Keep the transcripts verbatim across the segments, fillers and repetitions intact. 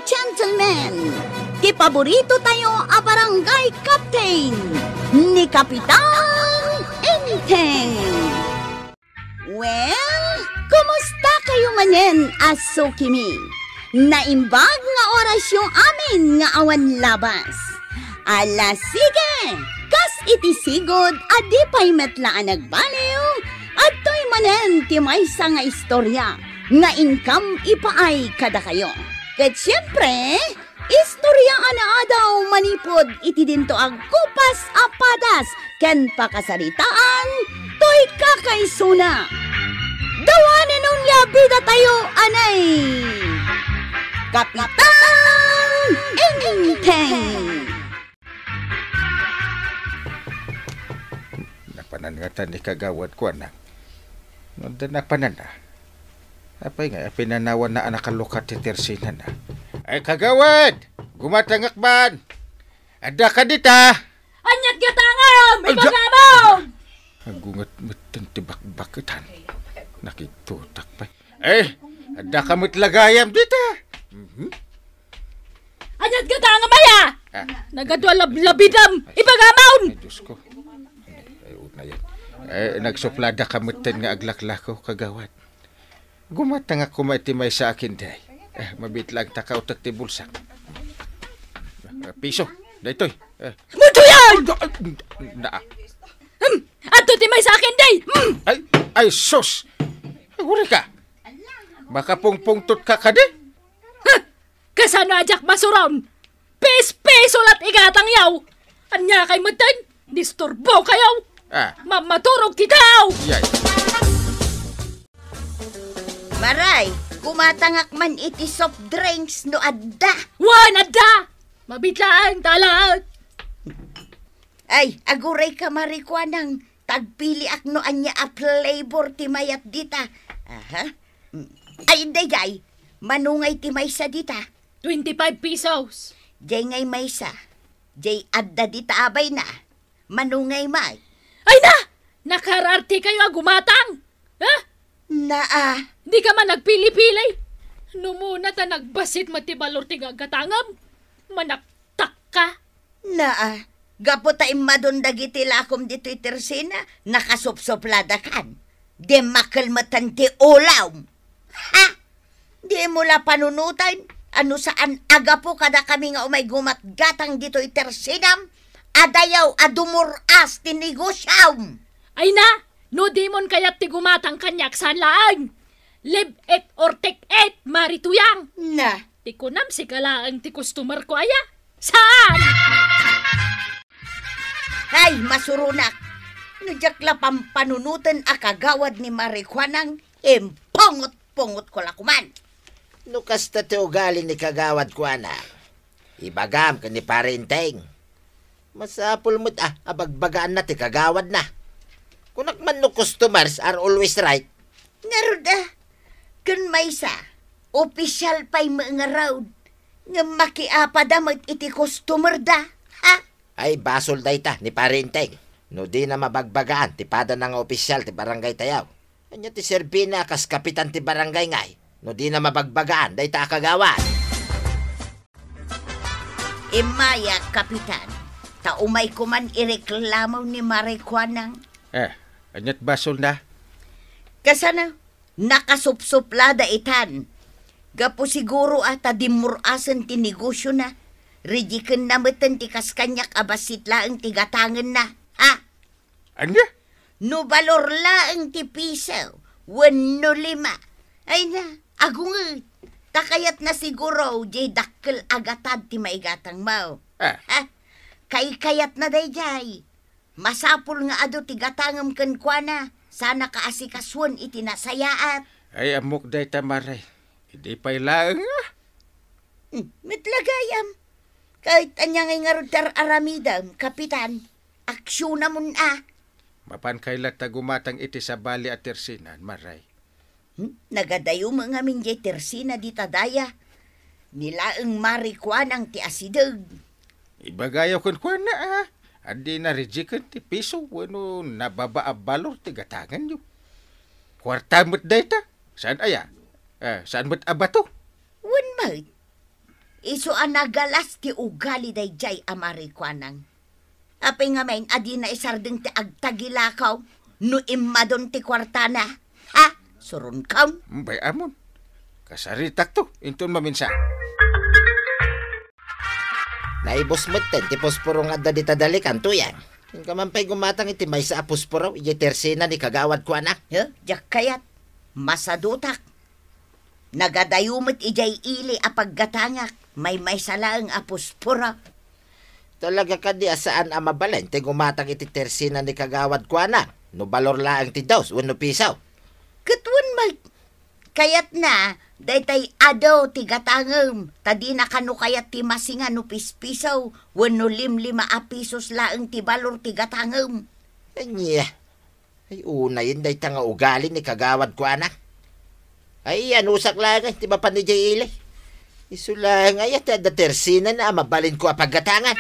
gentlemen, ti paborito tayo a barangay captain ni Kapitan Enteng. Well, kumusta kayo manen, aso kimi? Naimbag nga oras yung amin nga awan labas. Ala sige, kas iti sigod adi pa'y metlaan nagbaliw at to'y manen ti maysa nga istorya nga income ipaay kada kayo. Ket siyempre, istorya ana daw manipod iti dinto ag kupas apadas ken pakasaritaan to'y kakaisuna. Dawanen nung labida tayo anay Kapitan Enteng. Napanangatan ni kagawad ko anak. Nanda napanan na. Apay nga, pinanawan na anak kalukat ti Tersina na. Ay kagawad! Gumatangak man! Ada ka dita! Anyat gatangam! Ibagamaw! Agungat matang tibak-bakitan. Nakitutak pa. Eh, ada ka matlagayam dita! Mm-hmm. Anyat gatangam baya! Ah. Nagadwa lab-labidam! Ibagamaw! Ay, Diyos ko. Ay, una yan. Eh, nagsuplada ka matan nga aglaklako, kagawad. Gumatang ako maitimay sa akin, day. Eh, mabitlang takaw tak ti bulsak. Piso, daytoy. Eh. Muto yan! Na. Hmm, ato timay sa akin, day! Hmm. Ay, ay, sus! Huli ka. Baka pungpungtot ka ka, day. Ha? Kasano ajak masuron? Pes-peso lat igatang yaw! Anya kay matan? Disturbo kayaw! Ah. Mamaturog titaw! Yay. Maray, kumatangak man iti soft drinks no adda. Wan adda! Mabitlaan talag! Ay, aguray ka marikwanang tagpili ak no anya a flavor ti mayat dita. Aha. Ay, day gay, manungay ti maysa dita. twenty-five pesos. Jay ngay maysa. Jay adda dita abay na. Manungay may. Ay na! Nakararte kayo gumatang! Ha? Naa. Di ka man nagpili-pili. Numuna ta nagbasit matibalor ti gagatangam. Manaktak ka. Naa. Gapo ta imadon dagiti lakom dito itersina. Nakasopsoplada kan. Di makalmatan ti ulaw. Ha? Di mo la panunutan. Ano saan agapo kada kami nga umay gumatgatang dito itersinam. Adayaw adumuras ti negosyaw. Ay na! No demon kayat ti gumatang kanyak sa laang. Live it or take it, marituyang. Na. Ti kunam si kalaang ti customer ko aya. Saan? Hay, masurunak. Najakla pampanunutan a kagawad ni Marikwanang impungot-pungot ko lakuman. Nukas ta ti ugali ni kagawad ko anak. Ibagam ka ni Parinteng. Masapul mo't ah, abagbagaan na ti kagawad na. Kunak man no customers are always right. Ngaruda, kun maysa, opisyal pa'y mga raud, nga makiapadamag iti customer da, ha? Ay, basol day ta ni Parinteng. No di na mabagbagaan, ti pada na nga opisyal ti barangay tayaw. Anya ti Serbina kas kapitan ti barangay ngay. No di na mabagbagaan, day ta kagawad. Imaya, kapitan, taumay ko man ireklamo ni Marikwanang. Eh, anyat basol na. Kasana, nakasupsuplada itan. Gapo siguro ata dimurasan ti negosyo na. Rijikan na matan ti kaskanyak abasit laang ti gatangan na. Ha? Anya? No balor laang ti piso. Wano lima. Ay na, agungat. Takayat na siguro, jay dakkel agatad ti maigatang mau. Ah. Ha? Kay kayat na day jay. Masapul nga ado ti gatangam ken kuana. Sana kaasikaswan iti nasayaat. Ay, amok day tamaray. Hindi pa'y laang ah. Hmm, mitlagayam. Kahit anya ngay nga rudar aramidam, kapitan. Aksyon na mun ah. Mapan kailat ta gumatang iti sa bali at tersinan, maray. Hmm? Nagadayo mga minjay tersina di tadaya. Nilaang marikwanang ti asideg. Ibagayaw kun kuan na ah. Andi na rejikan ti piso. Wano nababaabalor ti gatangan nyo. Kwarta mo't dayta. Saan aya? Eh, saan mo't abato? Wan mat. Iso ang nagalas ti ugali day jay amarikwanang. Apay nga main, adi na isardeng ti agtagilakaw, no imadon ti kwartana. Ha? Surun kaw? Bay amon. Kasaritak to, inton maminsa. Naibos mo ten, ti posporo nga da di tadalikan to yan. Yung kamampay gumatang iti may sa posporo, iti tersina ni kagawad ko anak. Huh? Jak kayat, masadutak. Nagadayumit ijay ili apaggatangak, may may salaang apospora. Talaga ka di asaan ang mabalen, ti gumatang iti tersina ni kagawad ko anak. No balor laang ti daws, wano pisaw. Katwan mag... Kayat na, daytay adaw ti gatangem, tadi na kano kayat ti masinga no pispisaw, wano limlima a pisos laang ti balor ti gatangem. Anya, ay una yun day tanga ugali ni kagawad ko anak. Ay anusak lang, ti ba pa ni Jay Ili? Isu lang ay at da tersina na mabalin ko apagatangan.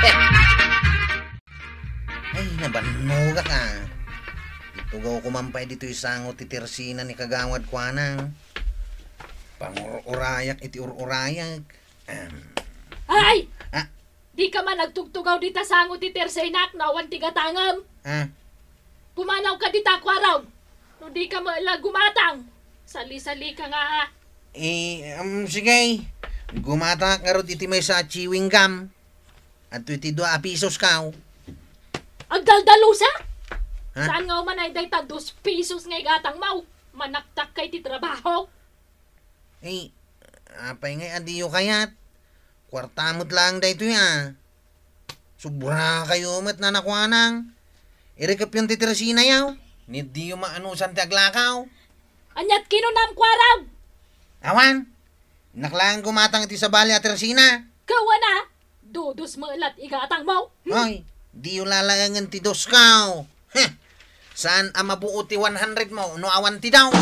Ay, nabanuga ka. Itugaw ko mampay dito isango ti tersina ni kagawad ko anang. Pangururayak iti ururayak. Um, Ay! ah, Di ka man nagtugtugaw dita sango ti tersenak na awan ti gatangam. ah, Pumanaw ka dita kwaraw. No di ka maala gumatang. Sali-sali ka nga ha. eh, um, sige. Gumata nga ron iti may sa chewing gum. At iti dua a pisos kaw. Agdaldalusa? Ha? Saan nga man ay dayta dos pesos nga igatang mau? Manaktak kay ti trabaho. Eh, apay ngay adiyo kayat. Kwartamot lang da ito ya. Subra kayo mat na nakwanang. Irikap yung titiresina yaw. Hindi yung maanusan ti aglakaw. Anyat kinunam kwaraw. Awan, naklaan gumatang iti sa bali at teresina. Kawa na. Dudos maalat igatang mau. Hoy, di yung lalagangan ti dos kaw. Heh, saan ang mabuo ti one hundred mo? No awan ti daw.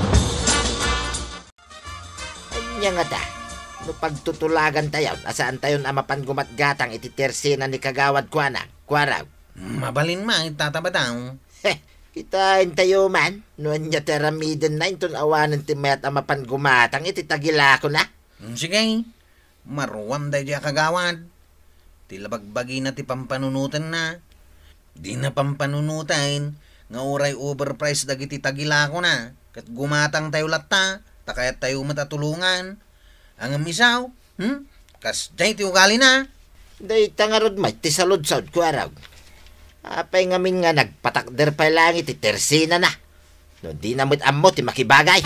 Anya nga ta. No pagtutulagan tayo, asaan tayo na mapan gumatgatang iti tersina ni kagawad ko anak. Kwaraw. Mabalin ma, itataba daw. Heh, kitain tayo man. No anya teramiden na inton awanan ti mayat ang mapan gumatang iti tagila ko na. Hmm, sige, maruwam dahi di kagawad. Tilabagbagi na ti pampanunutan na. Di na pampanunutan, nga uray overpriced dagiti tagila ko na. Kat gumatang tayo latta, takayat tayo matatulungan. Ang misaw, hmm? Kas jay ti ugali na. Day tangarod may ti saludsod ko araw. Apay ngamin nga nagpatakder pa lang iti tersina na. No di na mo't ammo ti makibagay.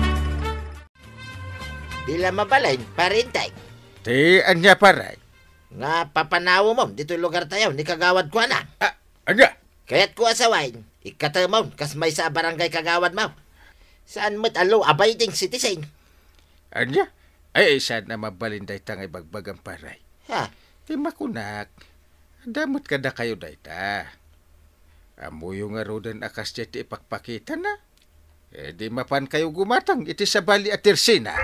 Di lang mabalain, parintay. Ti anya paray. Nga papanawo mo, dito lugar tayo, ni kagawad ko na. Ah, anya? Kaya't ko asawain, ikata mo, kas may sa barangay kagawad mo. Saan mo't alo, abiding citizen. Anya? Ay, saan na mabalin day tangay bagbagang paray. Ha, Di makunak. Damot ka na kayo day ta. Amo yung nga rodan akas jeti ipakpakita na. Eh, di mapan kayo gumatang iti sa bali at tersina.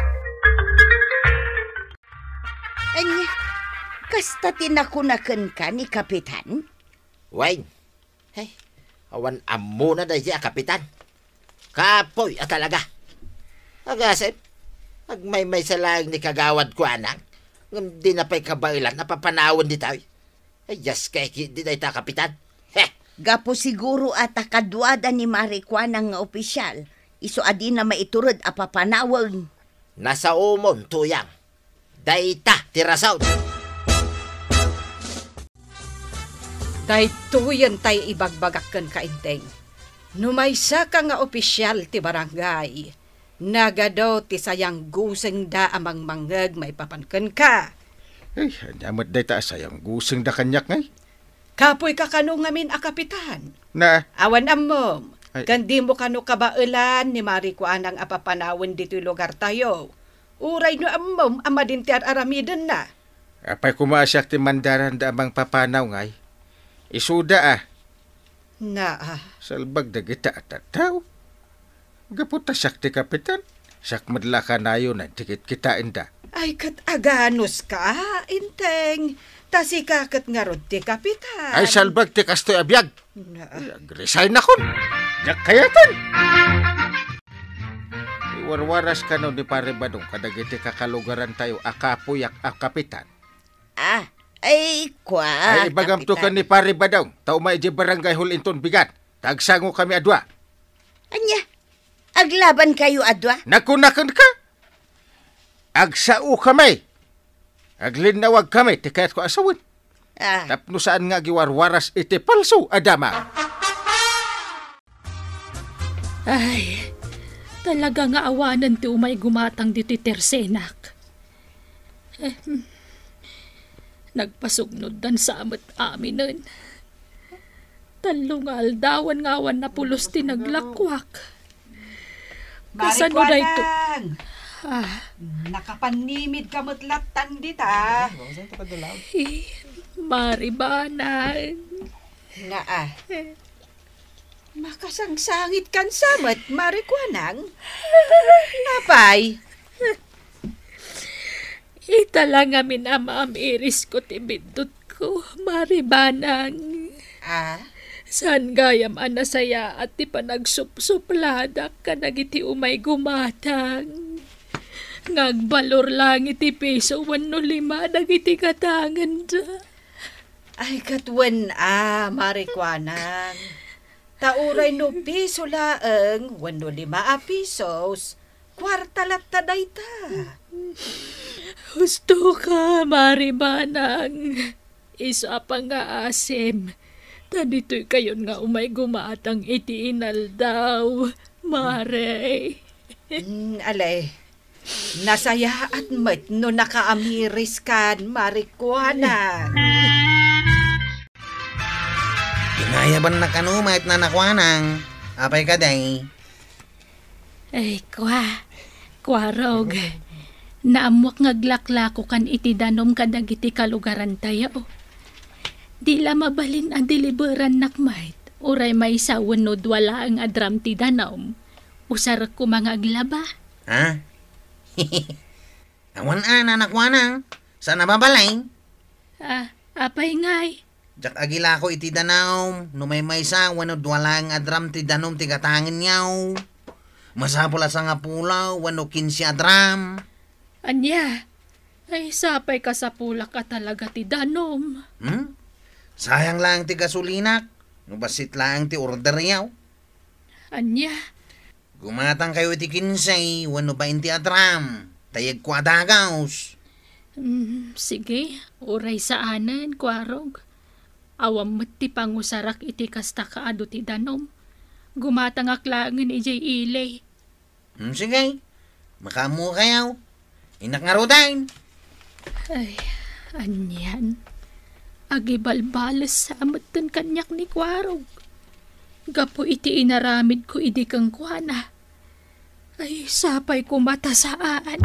Anya, kasta tinakunakan ka ni Kapitan? Wayne. Hey, awan amo na day siya, kapitan. Kapoy at talaga. Agasip, agmay-may sa laing ni kagawad ko anak. Ngam di na pa'y kabailan, napapanawon di tayo. Ay, yes, kay di tayo ta, kapitan. Heh, Gapo siguro at akadwada ni Marikwan nga opisyal. Iso adi na maiturod a papanawag. nasa umon tuyang. Dayta, tirasaw. Daytoyan tay ibagbagakan kainteng. Numaysa ka nga opisyal ti barangay. Nagadaw ti sayang guseng da amang mangag may papankan ka. Ay, anyamot day ta sayang gusing da kanyak ngay. Kapoy ka kano ngamin a kapitan. Na, Awan amom. Ay. Kandi mo kano kabailan ni Marikuan ang apapanawin dito lugar tayo. Uray no amom amadinti at aramidan na. apay kumasyak ti mandaran da amang papanaw ngay. Isuda ah, Na ah. salbag da kita at ataw. Gaputa siyak ti kapitan. Siyak madla ka na yun at tikit kitain da. Ay kat aganos ka, inteng. Tasi kakat nga rod ti kapitan. Ay salbag ti kastoy abiyag. Na, Ay, ag-resign akon. Yak kayatan. warwaras ka no ni pare Badong kadagiti kakalugaran tayo akapuyak akapitan. Ah, ay, kwa. Ay ibagam to ka ni pare Badong. Tao maiji barangay hulinton bigat. Tagsango kami adwa. Anya, aglaban kayo adwa? Nakunakan ka? Agsao kami. Aglinawag kami. Tikayat ko asawin. Ah, Tapno saan nga giwarwaras iti palso adama. Ay, talaga nga awanan ti umay gumatang dito tersenak. Eh, hmm. Nagpasugnod dan sa amat aminan. Talong nga aldawan nga awan na pulos ti naglakwak. Kasano na ito? Marikwanang! Ah, Nakapanimid ka matlatan dita. eh, maribanan. Nga ah. Makasangsangit kan samat, Marikwanang. Apay? Ita lang amin ama iris ko tibindot ko, maribanang. Ah? San gayam anasaya at ti panagsupsupladak ka nagiti umay gumatang. Ngagbalor lang iti peso wano lima dagiti katangan da. Ay katwan ah, Marikwanang. Tauray no piso laeng, wano lima a pisos. Kwarta latta dayta. Gusto ka, maribanang. Isa pa nga asim. Tanito'y kayon nga umay gumatang iti inal daw, mare. Mm, alay. Nasaya at mat no nakaamiris kan, Marikwanang. Inayaban na kanumait na nakwanang. Apay ka day. Ay, kwa. Kwarog. Naamwak ngaglaklako kan iti danom kadagiti kalugaran tayo. Di la mabalin ang deliveran nakmait. Uray may sawanod wala ang adram ti danom. Usar ko mga aglaba. Ha? Awan ana nakwanang. Saan nababalay? Ah, apay ngay. Jak agila ko iti danaw. Numay may sa wano dwalang adram ti danom ti katangin yaw. Masapula sa nga pulaw wano kinsi adram. Anya, ay sapay ka sa pulak ka talaga ti danom. Hmm? Sayang lang ti gasulinak. Nubasit lang ti order yaw. Anya, Gumatang kayo iti kinsay wano ba inti adram. Tayag ko adagaws. mm, sige, uray sa anan, kwarog. Awam met ti pangusarak iti kasta kaado ti danom. Gumatang aklangin ijay ilay. Hmm, sige. Makamu kayaw. Inak nga rodain. Ay, anyan. Agibalbalas sa amatan kanyak ni Kwarog. Gapo iti inaramid ko idi kang kuana. Ay, sapay ko matasaan.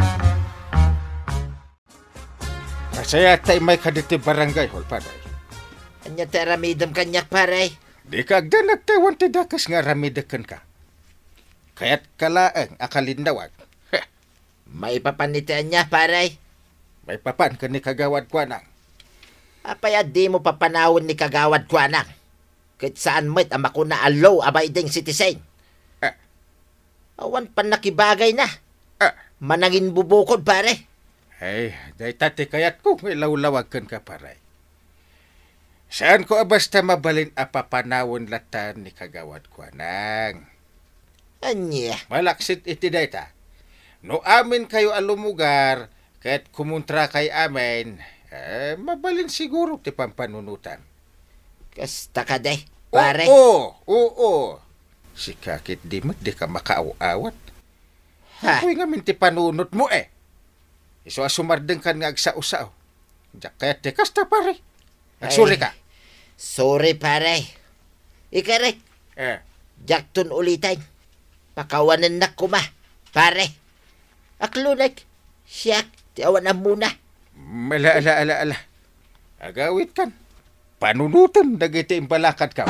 Masaya tayo may kaditi barangay hol paray. Anya te ramidam kanyak pare. Di ka agdanag tayo ti dakas nga ramidakan ka. Kaya't kalaang akalindawag. Heh, May papanitian niya pare. may papan ka ni kagawad kwa nang. Apaya di mo papanawon ni kagawad ko anak. Kahit saan mo't ama ko na alow abiding citizen. Ah. Awan pa nakibagay na. Ah, Manangin bubukod pare. ay, day tati kayat ko ilawlawag kan ka paray. Saan ko basta mabalin apapanawon latan ni kagawad kwa nang. Anya. Malaksit iti dayta. No amin kayo alumugar, kahit kumuntra kay amin, eh, mabalin siguro ti pampanunutan. Kasta ka de pare. Oo, oo. Si kakit di mo, di ka makaaw-awat. Ha. Ako'y nga minti panunot mo eh. Iso asumardeng kan nga agsa-usaw. Diyak kaya ti kasta pare. Nagsuri ka. Sorry pare. Ikare. Eh, Jakton ulitan. Pakawanan na kuma. Pare. Aklunak. Siyak. Tiawan na muna. mala ala ala ala. Agawit kan. Panunutan dagiti impalakad ka.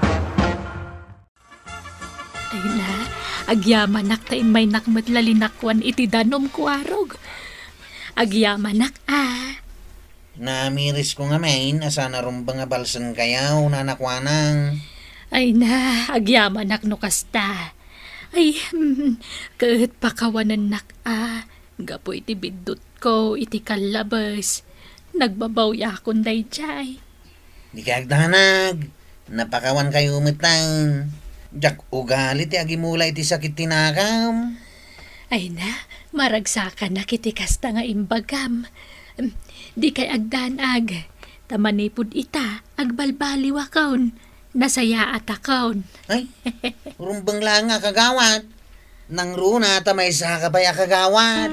Ay na, agyamanak ta may nakmatlalinakwan iti danom Kwarog. Agyamanak ah. Namiris ko nga main, asa na rumba nga balsan kayaw, nanakwanang. Ay na, agyamanak no kasta. Ay, hmm, kahit pakawanan nak ah. Gapo iti bidot ko, iti kalabas. Nagbabawya akong dayjay. Di kagdanag. Napakawan kayo umitang. Jak ugali ti agimula iti sakit tinakam. Ay na, maragsakan na kiti kasta nga imbagam. Hmm, Di kay agdanag. Tamanipod ita, agbalbaliw akaon. Nasaya at akaon. Ay, rumbang lang nga kagawad. Nang runa tamay sa kabaya kagawad.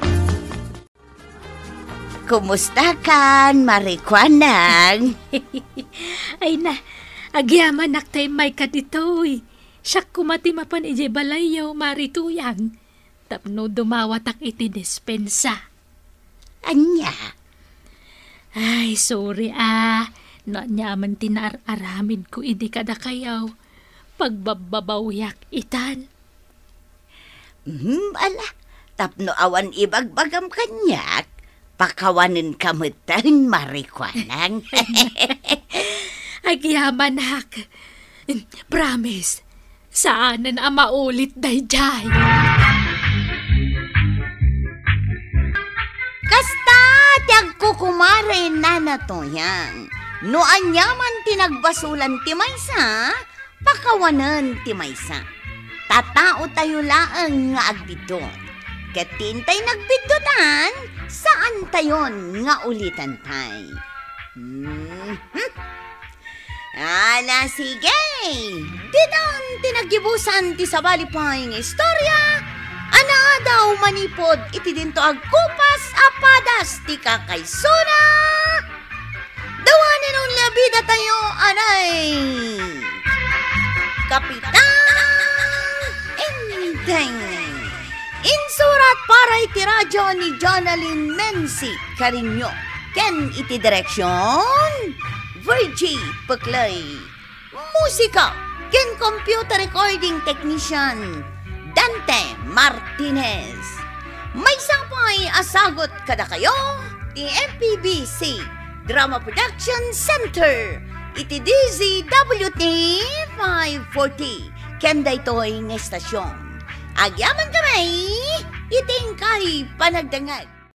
Kumusta kan, Marikwanang? Ay na, agyaman naktay may kaditoy. Siyak kumati mapan ije balayaw marituyang. Tapno dumawatak iti dispensa. Anya? Ay, sorry ah. No nyaman tinaar-aramid ko idi kada kayaw. Pagbababawyak itan. Hmm, ala. Tapno awan ibagbagam kanyak. Pakawanin kamutan, Marikwanang. Agyaman hak. Promise. Saanan ang maulit dayjay. Kasta, tiyag kukumare na na to yan. No anyaman tinagbasulan ti maysa, pakawanan ti maysa. Tatao tayo laang nga agbidot. Katintay nagbidotan, saan tayon nga ulitan tay? Hmm. Ala, sige. Didan tinagibusan ti sabalipay nga istorya. Ana daw manipod iti dinto agkupas apadas ti kakaysuna. Dawanin ang labida tayo, anay. Kapitan Enteng. Insurat para iti radyo ni Jonalyn Mensi Carinyo. Ken iti direksyon Virgie Puklay. Musika ken computer recording technician Dante Martinez. May sapay asagot kada kayo ti M P B C Drama Production Center iti D Z W T five forty ken daytoy nga estasyon. Agyaman kamay iting kay panagdangag.